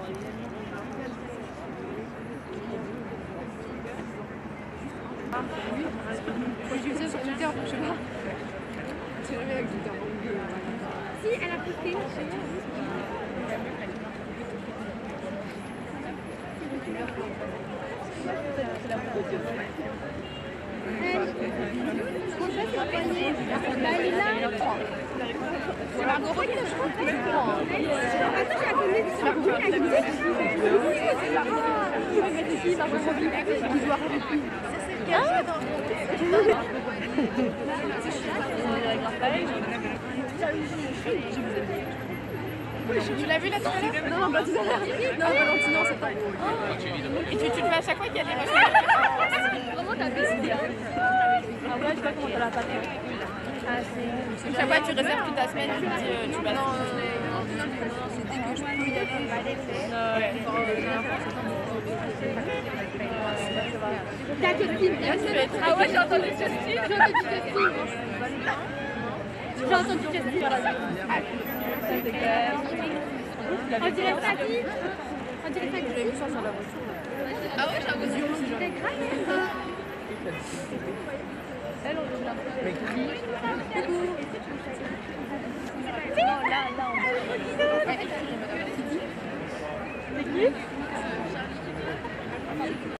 J'ai vu ça sur Twitter, je sais pas. C'est jamais avec Twitter. Si, elle a posté. C'est Margot Robbie, je crois. Attends, j'ai abonné sur Tu l'as vu là tout à l'heure? Non, pas tout à l'heure. Non, Valentine, non, c'est pas. Et tu le fais à chaque fois qu'il y a des machins? Comment t'as fait ça? Ah ouais, je sais pas comment t'as la patte. Chaque fois tu réserves toute ta semaine, tu dis tu vas. Non, c'est dès que je peux y aller. Ta copine. Ah ouais, j'ai entendu Justine. J'ai entendu Justine. J'ai entendu Justine. On dirait ça, dit. On dirait ça que je l'ai vu sur la voiture. Ah ouais, j'ai entendu. C'est grave. Elle, on est là. Mais qui? Non, là, on va. C'est qui?